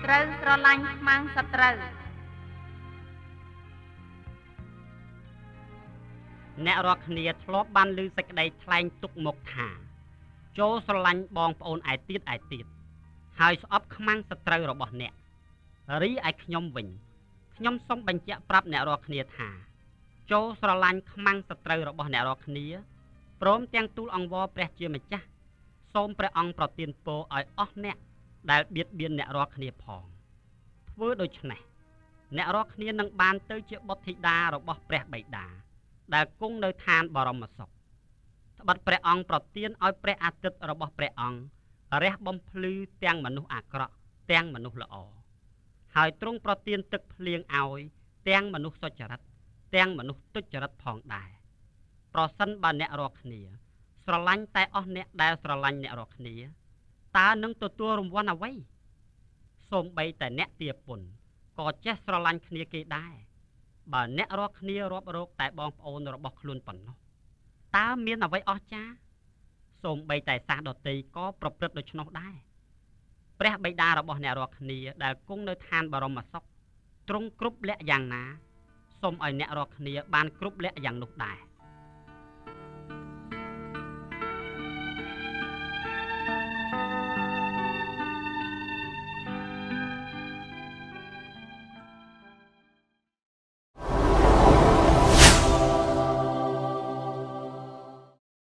ត្រូវស្រឡាញ់ខ្មាំងសត្រូវអ្នករាល់គ្នាធ្លាប់បានឮសេចក្តីថ្លែងទុកមកថាចូលស្រឡាញ់បងប្អូនឯទៀតហើយស្អប់ខ្មាំងសត្រូវរបស់អ្នករីឯខ្ញុំវិញខ្ញុំសូមបញ្ជាក់ប្រាប់អ្នករាល់គ្នាថាចូលស្រឡាញ់ខ្មាំងសត្រូវរបស់អ្នករាល់គ្នាព្រមទាំងទូលអង្វរព្រះជាម្ចាស់សូមព្រះអង្គប្រទានពរឲ្យអស់អ្នកដែលបៀតបៀនអ្នករាល់គ្នាផងធ្វើដូច្នេះអ្នករាល់គ្នានឹងបានទៅជាបុត្រធីតារបស់ព្រះបិតាដែលគង់នៅឋានបរមសុខត្បិតព្រះអង្គប្រទានឲ្យព្រះអាទិត្យរបស់ព្រះអង្គរះបំភ្លឺទាំងមនុស្សអាក្រក់ទាំងមនុស្សល្អហើយទ្រង់ប្រទានទឹកភ្លៀងឲ្យទាំងមនុស្សសុចរិតទាំងមនុស្សទុច្ចរិតផងដែរប្រសិនបើអ្នករាល់គ្នាស្រឡាញ់តែអស់អ្នកដែលស្រឡាញ់អ្នករាល់គ្នាតើនឹងទទួលរង្វាន់អ្វីសូម្បីតែអ្នកទាពុនក៏ចេះស្រឡាញ់គ្នាគេដែរបើអ្នករាល់គ្នារាប់រកតែបងប្អូនរបស់ខ្លួនប៉ុណ្ណោះតើមានអ្វីអស្ចារ្យសូម្បីតែសាសដតីក៏ប្រព្រឹត្តដូច្នោះដែរព្រះបិតារបស់អ្នករាល់គ្នាដែលគង់នៅឋានបរមសុខទ្រង់គ្រប់លក្ខយ៉ាងណាសូមឲ្យអ្នករាល់គ្នាបានគ្រប់លក្ខយ៉ាងនោះដែរ